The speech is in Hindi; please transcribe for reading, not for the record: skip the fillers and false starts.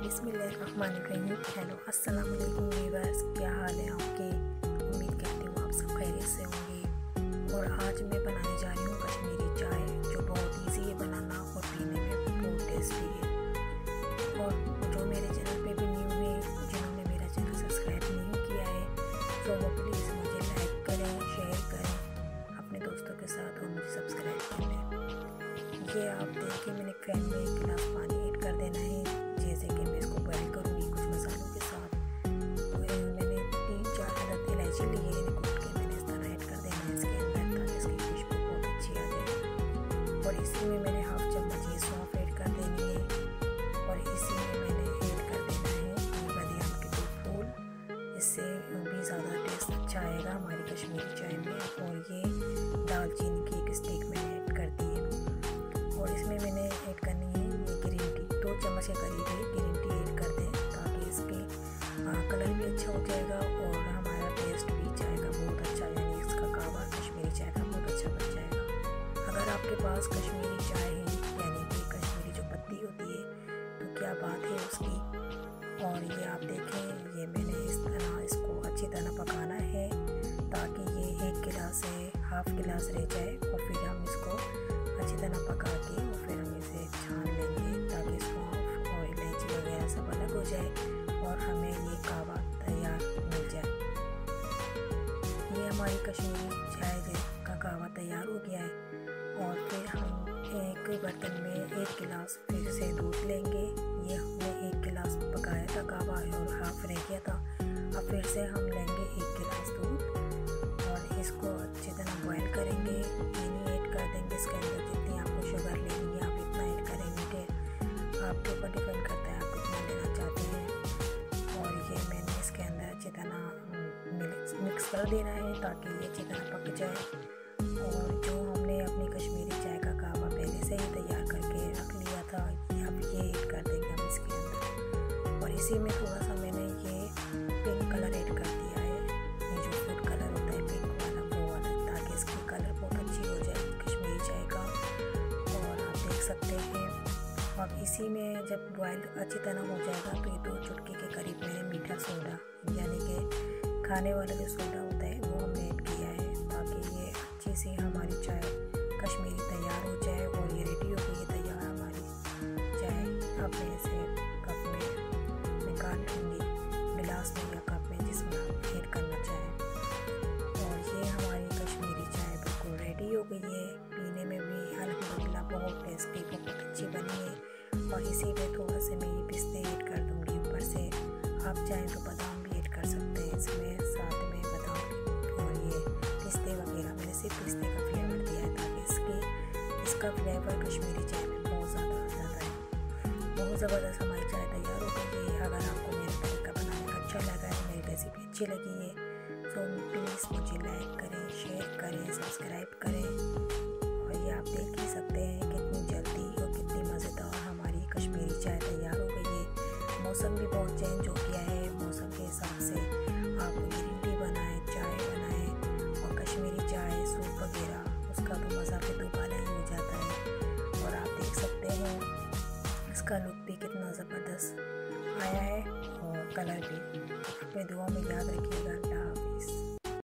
बिस्मिल्लाहिर्रहमानिर्रहीम। हेलो अस्सलाम वालेकुम व्यूअर्स, क्या हाल है आपके? उम्मीद करती हूँ आप सब खैरियत से होंगे। और आज मैं बनाने जा रही हूँ कश्मीरी चाय, जो बहुत इजी है बनाना और पीने में बहुत टेस्टी है। और जो मेरे चैनल पे भी न्यू है, जिन्होंने मेरा चैनल सब्सक्राइब नहीं किया है, तो वो प्लीज़ मुझे लाइक करें, शेयर करें अपने दोस्तों के साथ और मुझे सब्सक्राइब कर लें। ये आप देखिए, मैंने पैन में 1 गिलास पानी ऐड कर देना है। जैसे कि मैं इसको बॉयल करूँगी कुछ मसालों के साथ। तो मैंने 3-4 अदद इलायची ली है, इन्हें कूट के मैंने इस तरह ऐड कर देना है इसके अंदर, ताकि इसकी खुशबू बहुत अच्छी आ जाए। और इसी में मैंने 1/2 चम्मच ये सौंफ ऐड कर देनी है। और इसी में मैंने ऐड कर देना है ये बादाम के 2 फूल। इससे भी ज़्यादा टेस्ट अच्छा आएगा हमारी कश्मीरी चाय में। और ये दालचीनी की 1 स्टिक मैंने ऐड कर दी है। और इसमें मैंने ऐड करनी है ये ग्रीन टी, 2 चम्मच के करीब है ग्रीन टी ऐड कर दें, ताकि इसके कलर भी अच्छा हो जाएगा और हमारा टेस्ट भी चाय का बहुत अच्छा, यानी इसका कहवा कश्मीरी चाय का बहुत अच्छा बन जाएगा। अगर आपके पास कश्मीरी चाय है, यानी कि कश्मीरी जो पत्ती होती है, तो क्या बात है उसकी। और ये आप देखें, ये मैंने इस तरह इसको अच्छी तरह पकाना है, ताकि ये 1 गिलास से 1/2 गिलास रह जाए। और फिर हम इसको अच्छी तरह पका के और फिर हम इसे छान लेंगे, ताकि सौंफ और इलायची वगैरह सब अलग हो जाए और हमें ये कहवा तैयार मिल जाए। ये हमारी कश्मीरी चाय का कहवा तैयार हो गया है। और फिर हम एक बर्तन में 1 गिलास फिर से दूध लेंगे। ये हमने 1 गिलास पकाया था कहवा और 1/2 रह गया था। अब फिर से हम लेंगे 1 गिलास दूध और इसको अच्छी तरह बॉयल करेंगे। चीनी ऐड कर देंगे इसके अंदर, जितनी आपको शुगर लेनी है आप इतना ऐड करें। मीठे आपके ऊपर डिपेंड करता है आप कितना लेना चाहते हैं। और ये मैंने इसके अंदर अच्छी तरह मिक्स कर देना है, ताकि ये अच्छी तरह पक जाए। और जो हमने अपनी कश्मीरी चाय का कहवा पहले से ही तैयार करके रख लिया था, अब ये ऐड कर देंगे हम इसके अंदर। और इसी में थोड़ा सा मैंने ये पिंक कलर ऐड कर दिया है, ये जो फूड कलर होता है पिंक वाला, वो वाला, ताकि इसकी कलर बहुत अच्छी हो जाए कश्मीरी चाय का। और आप देख सकते हैं। अब इसी में जब बॉयल अच्छी तरह हो जाएगा, तो ये 2 चुटकी के करीब मैंने मीठा सोडा, यानी कि खाने वाला जो सोडा होता है, वो हमने ऐड किया है, ताकि ये अच्छी सी हमारी चाय कश्मीरी तैयार हो जाए। और ये रेडी हो गई है तैयार हमारी चाय। अब मैं इसे कप में निकाल लूँगी, गिलास में या कप में, जिसमें आप ऐड करना चाहें। और ये हमारी कश्मीरी चाय बिल्कुल रेडी हो गई है। पीने में भी अल्हम्दुलिल्लाह बहुत टेस्टी, बहुत अच्छी बनी है। और इसी में थोड़ा से मैं ये पिस्ते ऐड कर दूँगी ऊपर से। आप चाहें तो बादाम भी ऐड कर सकते हैं इसमें, साथ में बादाम और ये पिस्ते वगैरह। मैंने सिर्फ पिस्ते का फ्लेवर दिया है, ताकि इसका फ्लेवर कश्मीरी चाय में बहुत ज़्यादा आ जाता है। बहुत ज़बरदस्त हमारी चाय तैयार हो गई है। अगर आपको मेरा तरीका बनाने का अच्छा लगा है, मेरी रेसिपी अच्छी लगी है, तो प्लीज़ मुझे लाइक करें, शेयर करें, सब्सक्राइब करें। और ये आप देख ही सकते हैं कितनी जल्दी और कितनी मज़ेदार हमारी कश्मीरी चाय तैयार हो गई है। मौसम भी बहुत चेंज हो गया